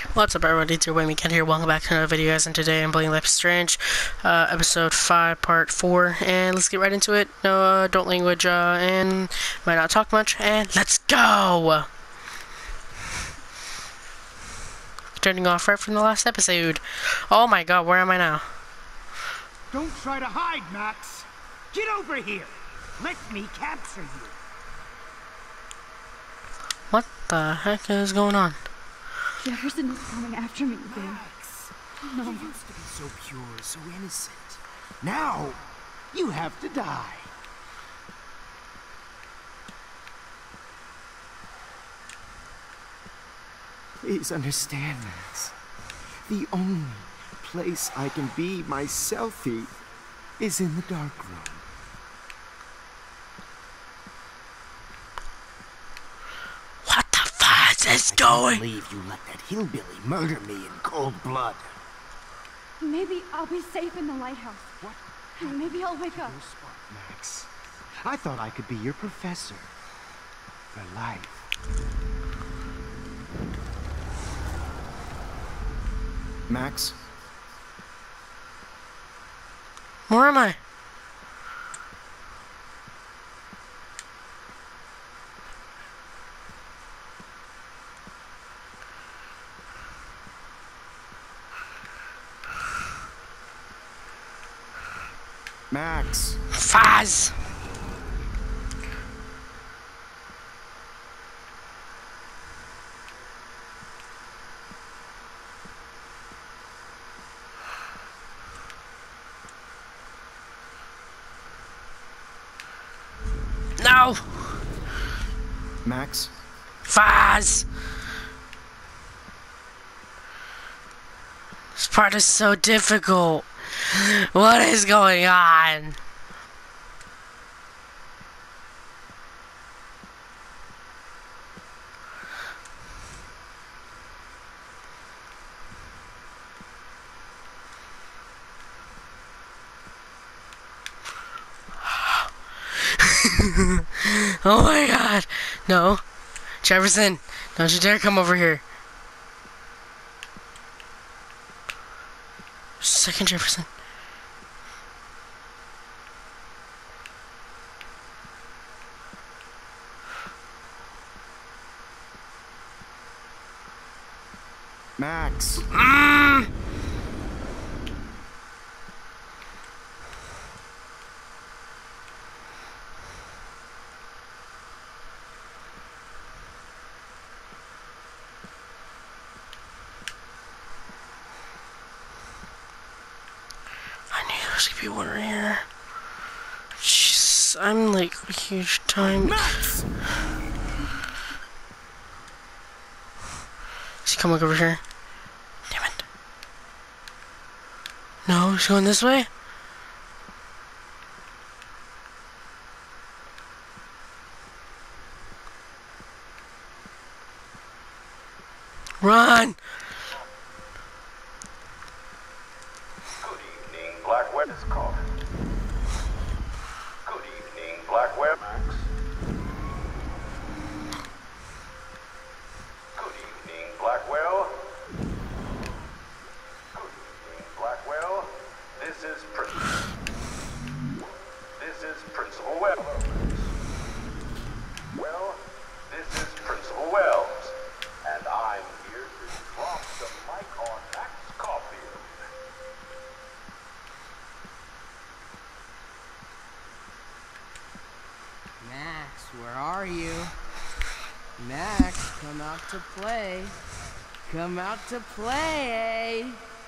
What's up, everybody? It's your boy Ken here. Welcome back to another video, guys. And today I'm playing Life is Strange, episode 5, part 4. And let's get right into it. No adult language, and might not talk much. And let's go! Turning off right from the last episode. Oh my god, where am I now? Don't try to hide, Max. Get over here. Let me capture you. What the heck is going on? Jefferson is coming after me again. Max, No. you used to be so pure, so innocent. Now, you have to die. Please understand, Max. The only place I can be myself is in the dark room. What the fuck is I going? can't believe you let that hillbilly murder me in cold blood. Maybe I'll be safe in the lighthouse. What? And maybe I'll wake up. Your spark, Max. I thought I could be your professor for life. Max? Where am I? Max. Faz! No! Max? Faz! This part is so difficult. What is going on? Oh my god. No. Jefferson, don't you dare come over here. Second Jefferson. Max. I knew there was gonna be one right here. Jeez, I'm like a huge time. Max! Is he coming over here? Damn it. No, he's going this way? Run! Good evening, Blackwell. Is called. Good evening, Blackwell. Max. Good evening, Blackwell. Good evening, Blackwell. This is Principal Wells. Well, this is Principal Wells, and I'm here to drop the mic on Max Caulfield. Max, where are you? Max, come out to play. Come out to play.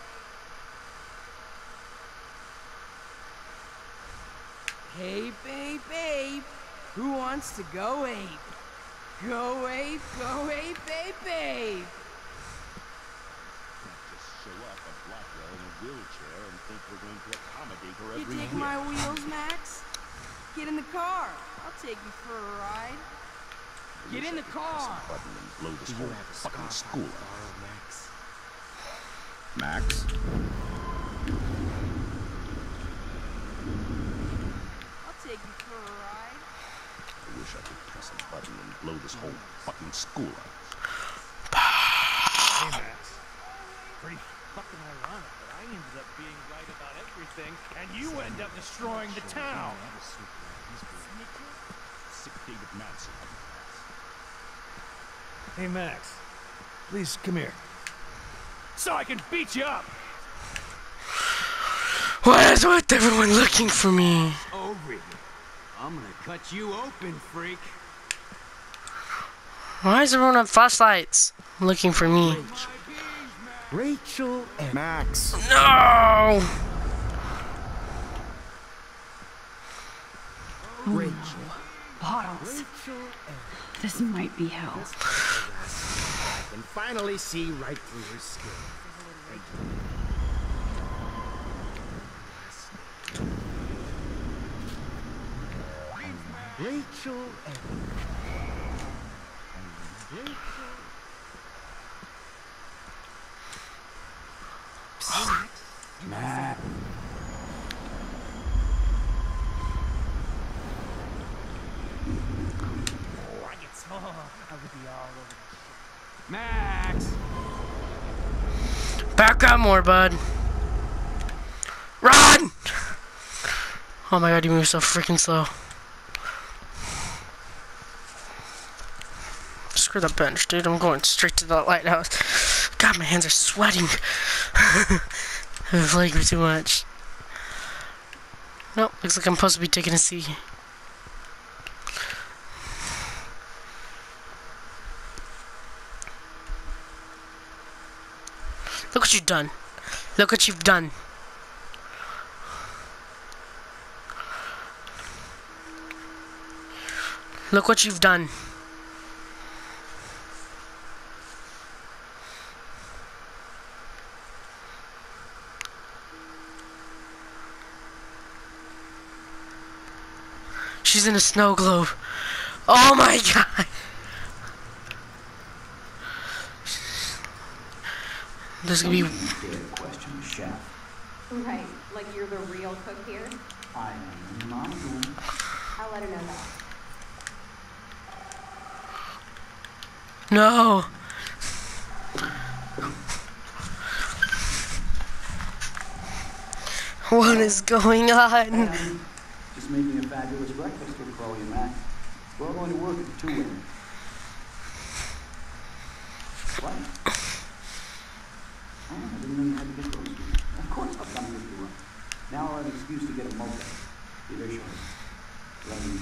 Hey, babe, babe. Who wants to go ape? Go ape, babe, babe. Just show up at Blackwell in a wheelchair and think we're going to accommodate her You every take whim. my wheels, Max? Get in the car. I'll take you for a ride. I Get wish in I the could press car. a button and blow this Do you whole have a fucking scarf school I up. can borrow, Max? Max? I'll take you for a ride. I wish I could press a button and blow this whole fucking school up. Hey, Max. being right about everything, and you end up destroying the town. Sick David Madsen. Hey, Max. Please, come here. So I can beat you up! Why is everyone looking for me? Over here. I'm gonna cut you open, freak. Why is everyone on flashlights looking for me? Rachel and Max. No! Rachel. Bottles. Rachel and This might be hell. I can finally see right through her skin. Rachel and Max. Max! Back up more, bud. Run! Oh my god, you move so freaking slow. Screw the bench, dude. I'm going straight to the lighthouse. God, my hands are sweating. I've flagged too much. Nope, looks like I'm supposed to be taking a C. Look what you've done. Look what you've done. Look what you've done. She's in a snow globe. Oh my god. There's gonna be... Question, chef. Right, like you're the real cook here? I am Mom. I'll let her know that. No. What is going on? Just making a fabulous breakfast for Chloe and Max. We're all going to work at 2 women. What? Oh, I didn't know you had to get those. Of course I'll come with you. Now I'll have an excuse to get a mocha. Be very short. 11.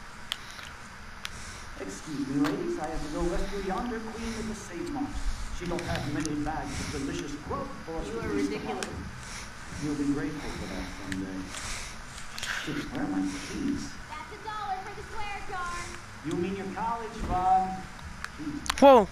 Excuse me, ladies. I have to go rescue yonder queen with the save marks. She don't have many bags of delicious growth for us. You are ridiculous. You'll be grateful for that someday. Shit, where are my keys? That's $1 for the swear jar. You mean your college fund? Jeez. Whoa.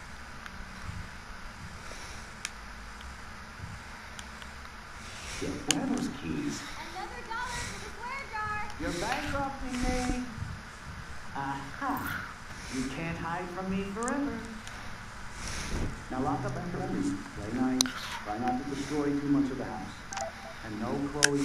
Yeah, where are those keys? Another $1 for the swear jar. You're bankrupting me. Aha. You can't hide from me forever. Now lock up after I leave. Play nice. Try not to destroy too much of the house. And no Chloe.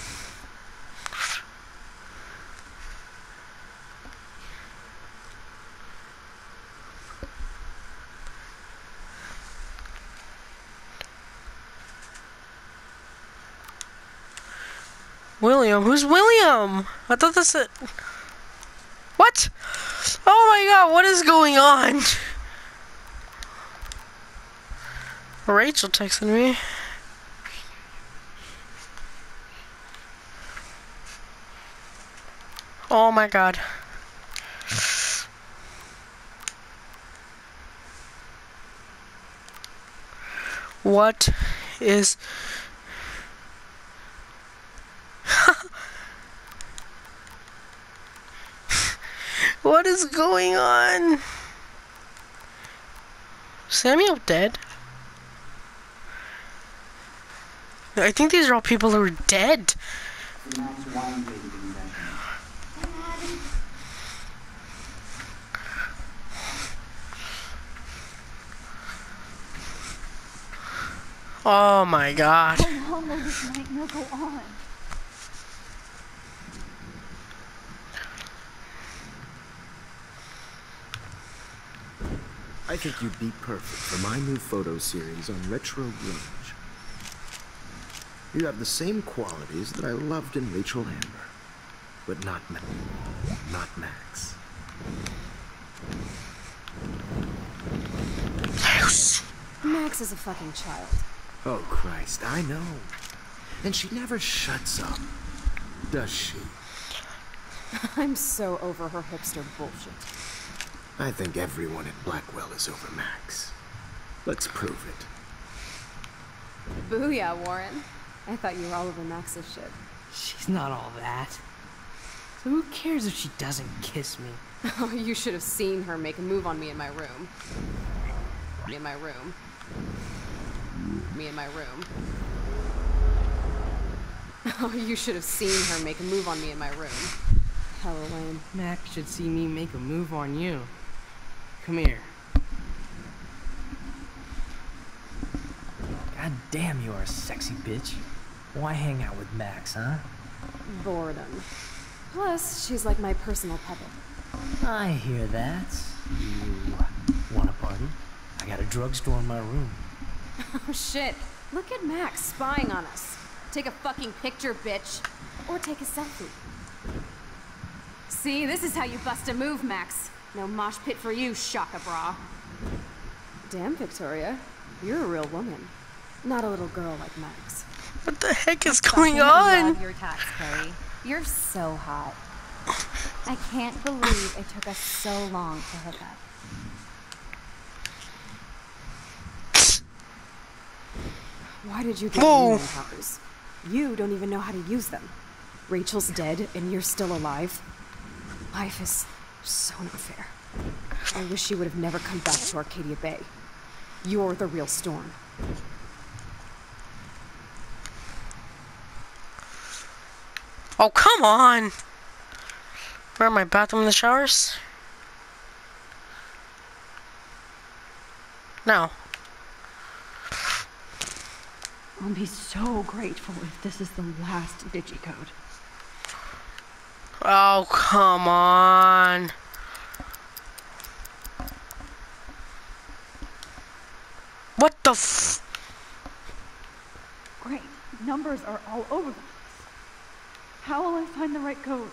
William? Who's William? I thought that's it. What? Oh my god, what is going on? Rachel texted me. Oh my god. What is... What is going on? Samuel dead? I think these are all people who are dead. The Max wine tasting session. Oh my god. How long will this nightmare go on? I think you'd be perfect for my new photo series on Retro Grunge. You have the same qualities that I loved in Rachel Amber, but not Max. Max is a fucking child. Oh, Christ, I know. And she never shuts up, does she? I'm so over her hipster bullshit. I think everyone at Blackwell is over Max. Let's prove it. Booyah, Warren. I thought you were all over Max's shit. She's not all that. So who cares if she doesn't kiss me? Oh, you should have seen her make a move on me in my room. Me in my room. Oh, you should have seen her make a move on me in my room. Hella lame. Max should see me make a move on you. Come here. God damn, you are a sexy bitch. Why hang out with Max, huh? Boredom. Plus, she's like my personal puppet. I hear that. You want a party? I got a drugstore in my room. Oh shit. Look at Max spying on us. Take a fucking picture, bitch. Or take a selfie. See, this is how you bust a move, Max. No mosh pit for you, Shaka Bra. Damn, Victoria. You're a real woman. Not a little girl like Max. What the heck is going on? Love your tats, Carrie. You're so hot. I can't believe it took us so long to hook up. Why did you get human powers? You don't even know how to use them. Rachel's dead and you're still alive. Life is so not fair. I wish you would have never come back to Arcadia Bay. You're the real Storm. Oh, come on! Where am I? Bathroom in the showers? No. I'll be so grateful if this is the last digicode. Oh, come on. What the f... Great. Numbers are all over the place. How will I find the right code?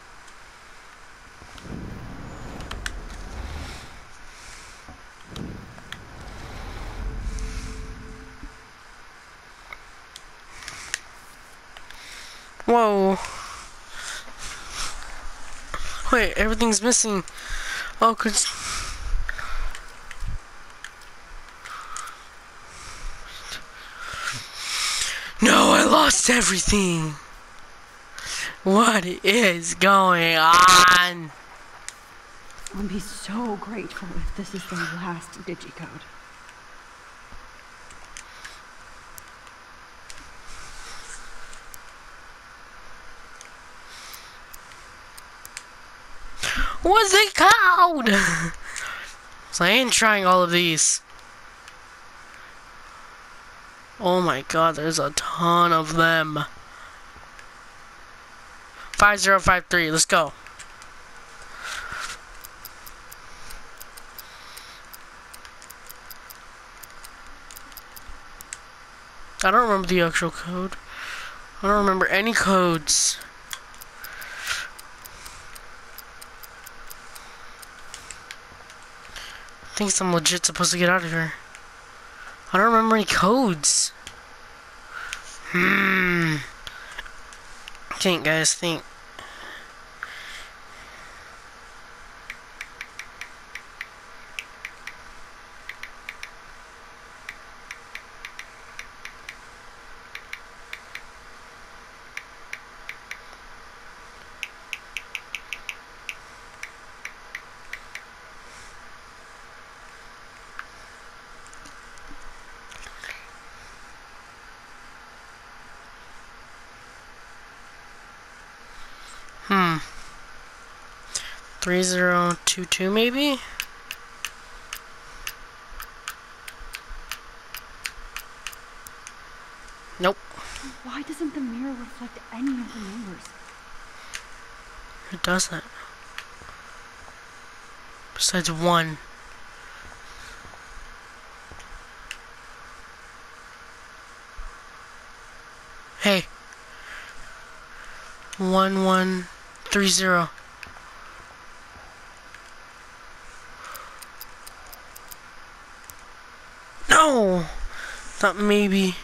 Whoa. Wait, everything's missing. Oh, cause... No, I lost everything. What is going on? I'll be so grateful if this is the last digicode. What's it called? So I ain't trying all of these. Oh my god, there's a ton of them. 5053, let's go. I don't remember the actual code. I don't remember any codes. I think I'm legit supposed to get out of here. I don't remember any codes. Think, guys, think. Hmm. 3022 maybe? Nope. Why doesn't the mirror reflect any of the numbers? It doesn't. Besides one. Hey. 1130. No! Thought maybe.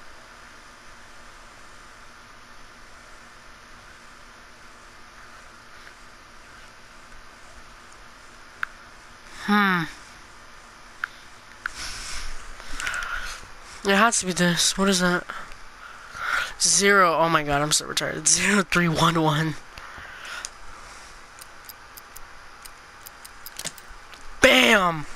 It has to be this. What is that? 0. Oh my god, I'm so retarded. 0311. Bam!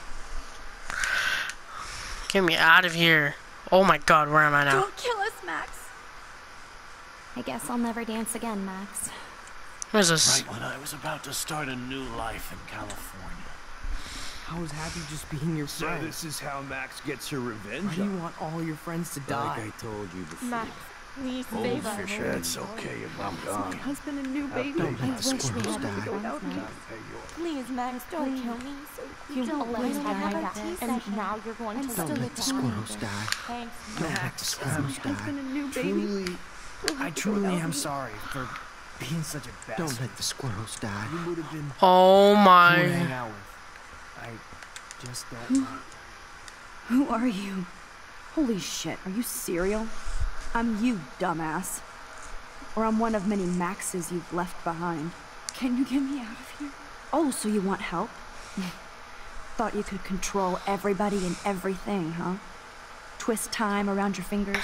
Get me out of here. Oh my god, where am I now? Don't kill us, Max. I guess I'll never dance again, Max. What is this? Right when I was about to start a new life in California. I was happy just being your So friend. this is how Max gets her revenge? Why do you want all your friends to die? Like I told you before. Max, please Old save us. Fisher, that's okay if I'm gone. Husband and new baby. Don't I let the wish we squirrels had die. been without me. Please, Max, don't kill me. You Don't always let die me like die. that. And now you're going to Don't let the squirrels die. Thanks, Don't let the squirrels die. and new baby. I truly am sorry for being such a bastard. Don't let the squirrels die. You would have been Oh cool to my. hang out with. I just don't want. Who are you? Holy shit, are you serial? I'm you, dumbass. Or I'm one of many Maxes you've left behind. Can you get me out of here? Oh, so you want help? Thought you could control everybody and everything, huh? Twist time around your fingers?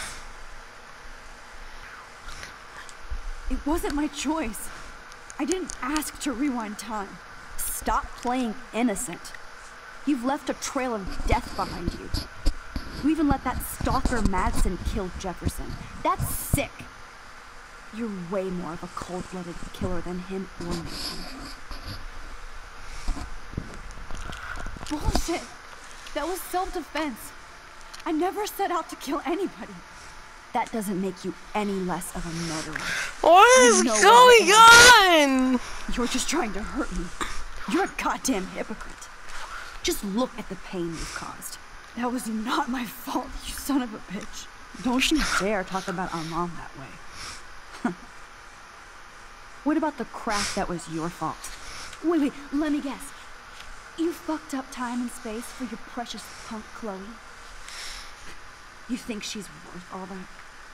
It wasn't my choice. I didn't ask to rewind time. Stop playing innocent. You've left a trail of death behind you. You even let that stalker Madsen kill Jefferson. That's sick. You're way more of a cold-blooded killer than him or me. Bullshit! That was self-defense. I never set out to kill anybody. That doesn't make you any less of a murderer. What is going on? You're just trying to hurt me. You're a goddamn hypocrite. Just look at the pain you've caused. That was not my fault, you son of a bitch. Don't you dare talk about our mom that way. What about the crap that was your fault? Wait, let me guess. You fucked up time and space for your precious punk Chloe? You think she's worth all that?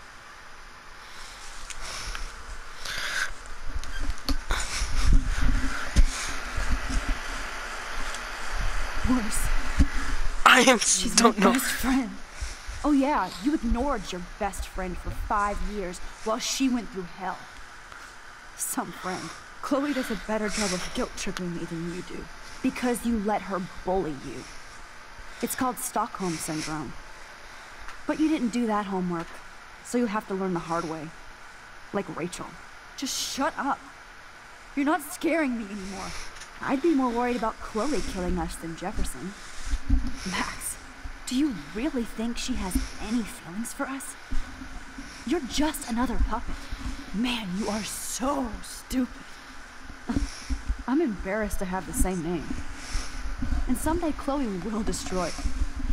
Worse. I am. She's Don't my know. best friend. Oh yeah, you ignored your best friend for 5 years while she went through hell. Some friend. Chloe does a better job of guilt tripping me than you do. Because you let her bully you. It's called Stockholm Syndrome. But you didn't do that homework, so you have to learn the hard way. Like Rachel. Just shut up. You're not scaring me anymore. I'd be more worried about Chloe killing us than Jefferson. Max, do you really think she has any feelings for us? You're just another puppet. Man, you are so stupid. I'm embarrassed to have the same name. And someday Chloe will destroy it.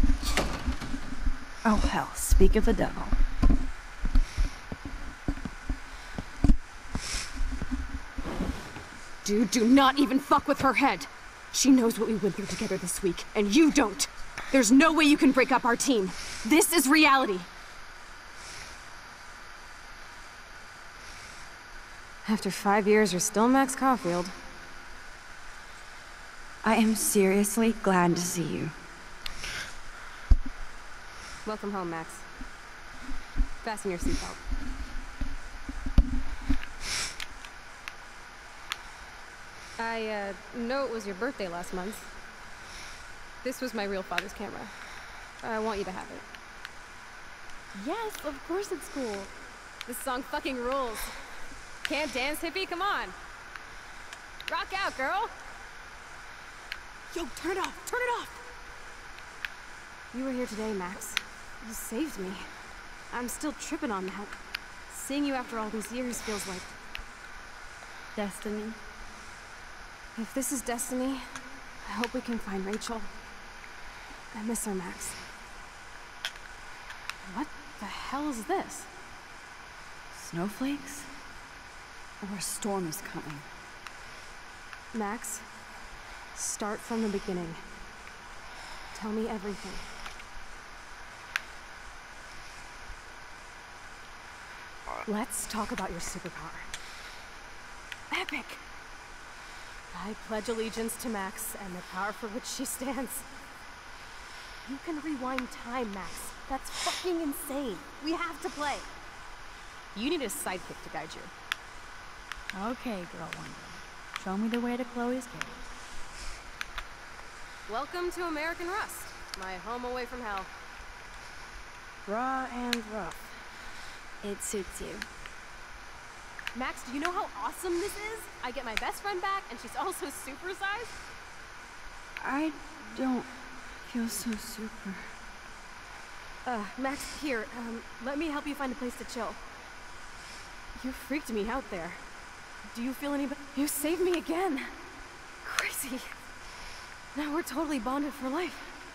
Oh hell, speak of the devil. Dude, do not even fuck with her head. She knows what we went through together this week, and you don't. There's no way you can break up our team. This is reality. After 5 years, you're still Max Caulfield. I am seriously glad to see you. Welcome home, Max. Fasten your seatbelt. I know it was your birthday last month. This was my real father's camera. I want you to have it. Yes, of course it's cool. This song fucking rules. Can't dance, hippie? Come on. Rock out, girl. Yo, turn it off. Turn it off. You were here today, Max. You saved me. I'm still tripping on that. Seeing you after all these years feels like destiny. If this is destiny, I hope we can find Rachel. I miss her, Max. What the hell is this? Snowflakes? Or a storm is coming? Max, start from the beginning. Tell me everything. Let's talk about your superpower. Epic! I pledge allegiance to Max and the power for which she stands. You can rewind time, Max. That's fucking insane. We have to play. You need a sidekick to guide you. Okay, Girl Wonder. Show me the way to Chloe's cave. Welcome to American Rust, my home away from hell. Raw and rough. It suits you. Max, do you know how awesome this is? I get my best friend back, and she's also supersized. I don't feel so super. Max, here, let me help you find a place to chill. You freaked me out there. Do you feel any better? You saved me again. Crazy. Now we're totally bonded for life.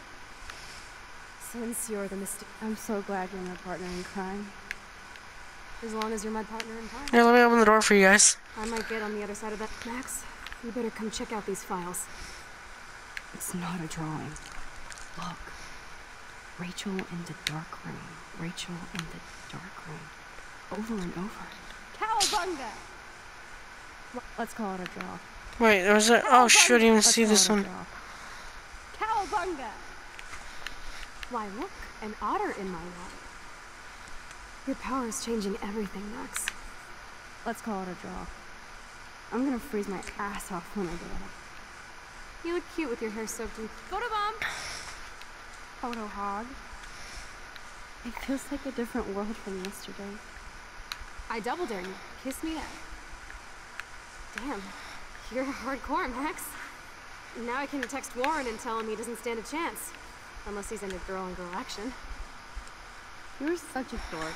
Since you're the mystic... I'm so glad you're my partner in crime. As long as you're my partner in crime. Yeah, let me open the door for you guys. I might get on the other side of that. Max, you better come check out these files. It's not a drawing. Look. Rachel in the dark room. Rachel in the dark room. Over and over. Cowabunga! Let's call it a draw. Wait, there was a... Oh, shoot, I didn't even see this one. Cowabunga! Why, look, an otter in my water. Your power is changing everything, Max. Let's call it a draw. I'm gonna freeze my ass off when I get up. You look cute with your hair soaked in photobomb. Photo hog. It feels like a different world from yesterday. I double dare you. Kiss me now. Damn, you're hardcore, Max. Now I can text Warren and tell him he doesn't stand a chance. Unless he's into girl-on-girl action. You're such a dork.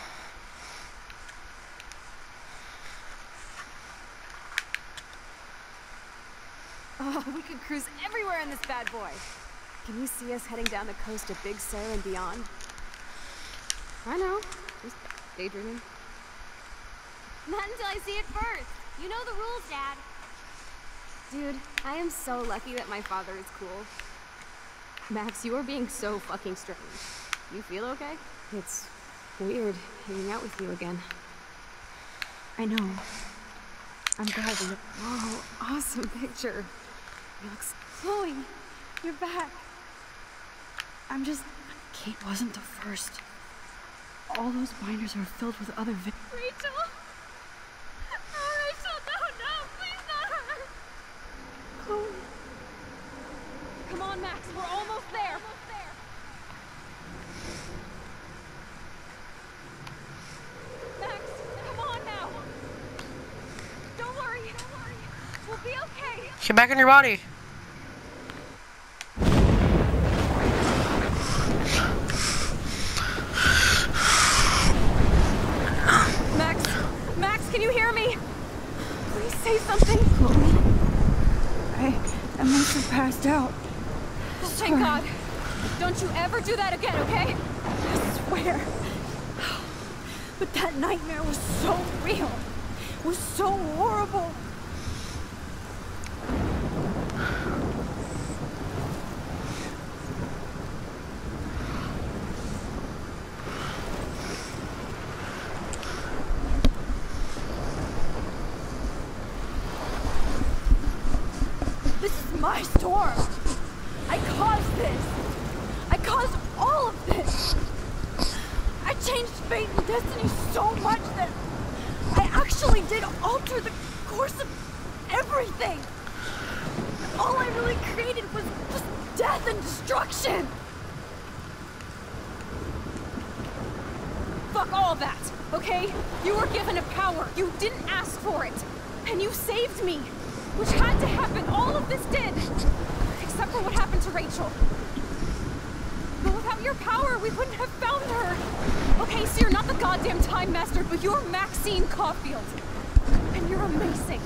Oh, we could cruise everywhere in this bad boy. Can you see us heading down the coast of Big Sur and beyond? I know, just daydreaming. Not until I see it first. You know the rules, Dad. Dude, I am so lucky that my father is cool. Max, you are being so fucking strange. You feel okay? It's weird hanging out with you again. I know. I'm glad you... Whoa, awesome picture. You look... Chloe, you're back. I'm just... Kate wasn't the first. All those binders are filled with other Rachel? Oh, Rachel, no, please not her. Chloe. Come on, Max, we're almost there. Max, come on now. Don't worry. We'll be okay. Get back in your body. Max, can you hear me? Please say something. Chloe, I must have passed out. Thank God. Don't you ever do that again, okay? I swear. But that nightmare was so real. It was so horrible. This is my storm. I caused this. I caused all of this. I changed fate and destiny so much that I actually did alter the course of everything. All I really created was just death and destruction. Fuck all of that, okay? You were given a power. You didn't ask for it. And you saved me. Which had to happen. All of this did. Except for what happened to Rachel. But without your power, we wouldn't have found her. Okay, so you're not the goddamn Time Master, but you're Maxine Caulfield. And you're amazing.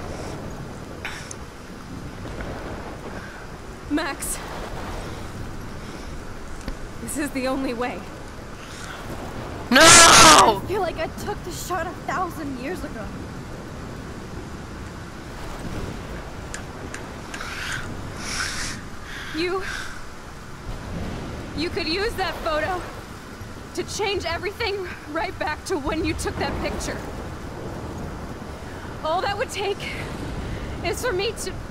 Max. This is the only way. No! I feel like I took the shot 1,000 years ago. You could use that photo to change everything right back to when you took that picture. All that would take is for me to...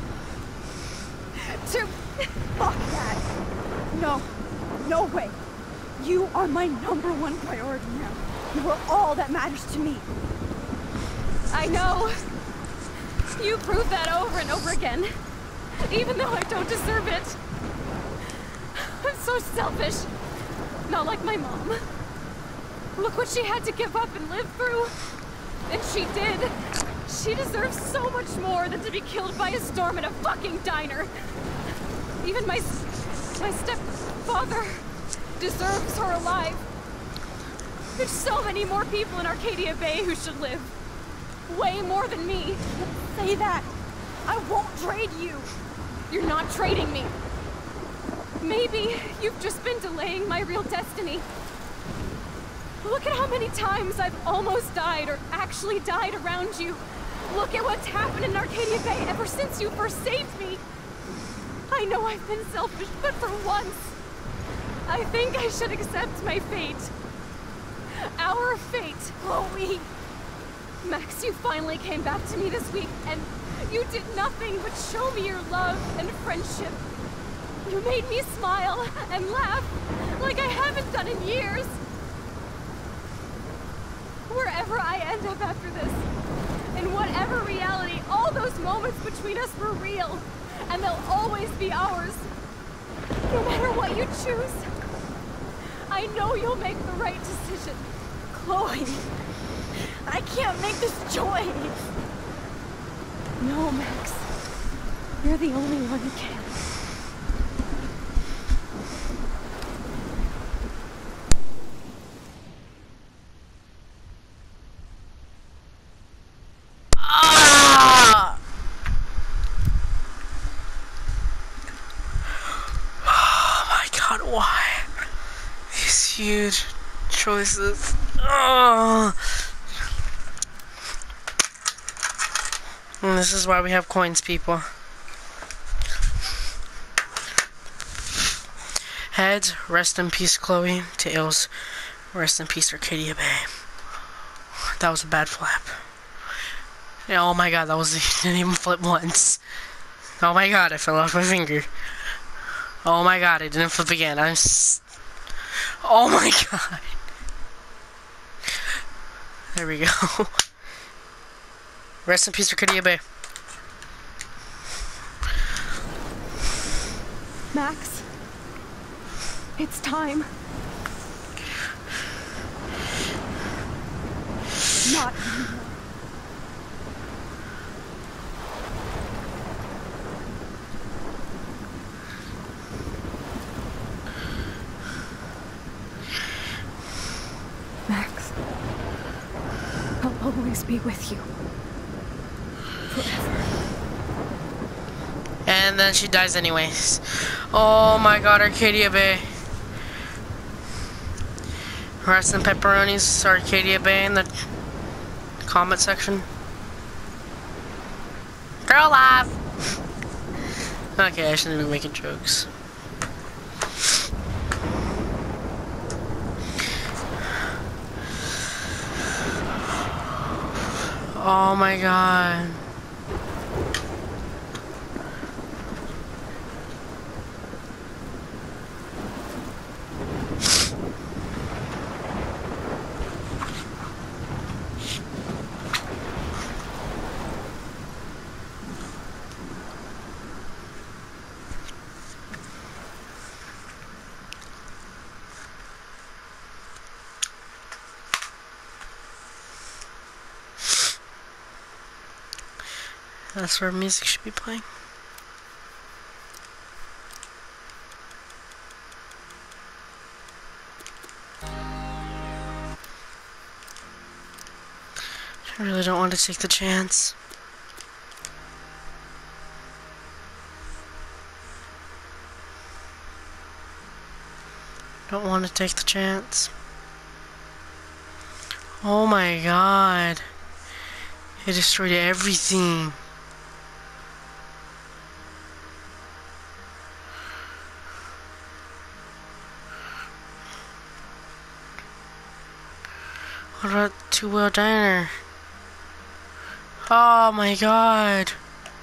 Fuck that. No. No way. You are my #1 priority now. You are all that matters to me. I know. You prove that over and over again. Even though I don't deserve it. I'm so selfish. Not like my mom. Look what she had to give up and live through. And she did. She deserves so much more than to be killed by a storm in a fucking diner. Even my stepfather deserves her alive. There's so many more people in Arcadia Bay who should live. Way more than me. Don't say that. I won't trade you. You're not trading me. Maybe you've just been delaying my real destiny. Look at how many times I've almost died or actually died around you. Look at what's happened in Arcadia Bay ever since you first saved me. I know I've been selfish, but for once, I think I should accept my fate. Our fate, Chloe. Max, you finally came back to me this week, and you did nothing but show me your love and friendship. You made me smile and laugh like I haven't done in years. Wherever I end up after this, in whatever reality, all those moments between us were real, and they'll always be ours. No matter what you choose, I know you'll make the right decision. Chloe, I can't make this choice. No, Max. You're the only one who can. Huge choices. Oh. And this is why we have coins, people. Heads, rest in peace, Chloe. Tails, rest in peace, Arcadia Bay. That was a bad flap. Yeah, oh my god, that was didn't even flip once. Oh my god, I fell off my finger. Oh my god, I didn't flip again. Oh my god. There we go. Rest in peace, Arcadia Bay. Max, it's time. Not anymore. Max, I'll always be with you. Forever. And then she dies anyways. Oh my god, Arcadia Bay. Rest in pepperonis, Arcadia Bay in the comment section. Girl alive! Okay, I shouldn't be making jokes. Oh my god. That's where music should be playing. I really don't want to take the chance. Don't want to take the chance. Oh my god. It destroyed everything. What about Two Wheel Diner? Oh my god.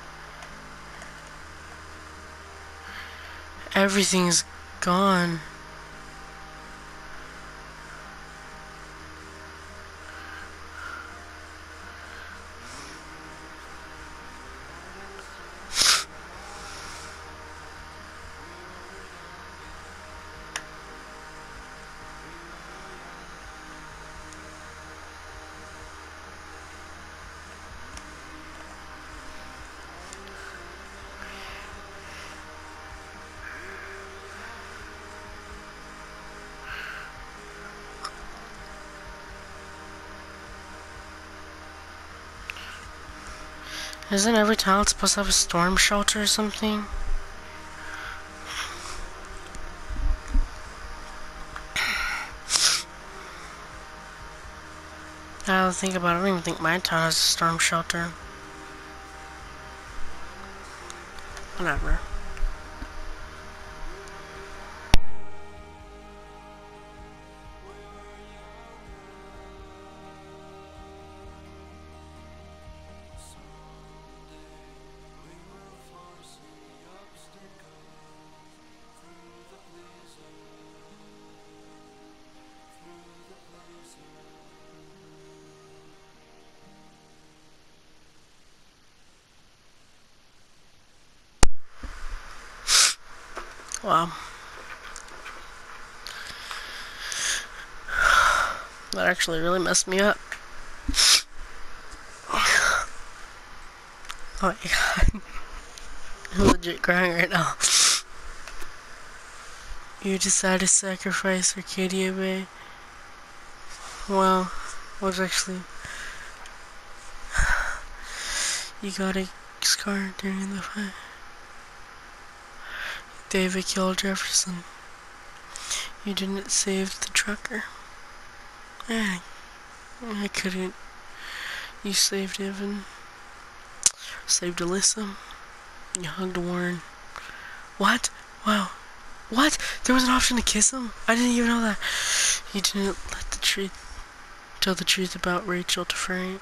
Everything's gone. Isn't every town supposed to have a storm shelter or something? Now that I think about it, I don't even think my town has a storm shelter. Whatever. Wow. That actually really messed me up. Oh my god. I'm legit crying right now. You decided to sacrifice Arcadia Bay. Well, it was actually... You got a scar during the fight. David killed Jefferson. You didn't save the trucker. I couldn't. You saved Evan. Saved Alyssa. You hugged Warren. What? Wow. What? There was an option to kiss him? I didn't even know that. You didn't let the truth... tell the truth about Rachel to Frank.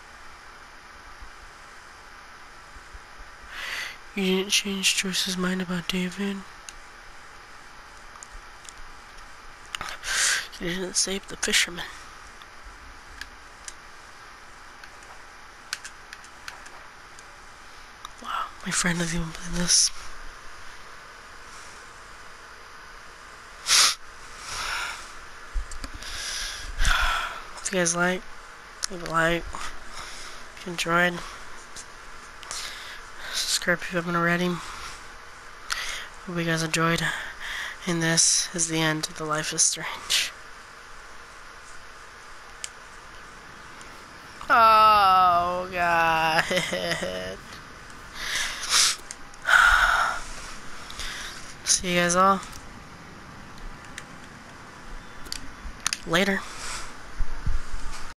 You didn't change Joyce's mind about David. You didn't save the fisherman. Wow, my friend doesn't even believe this. If you guys like, leave a like. If you enjoyed, subscribe if you haven't already. Hope you guys enjoyed. And this is the end of The Life is Strange. Oh god. See you guys all later.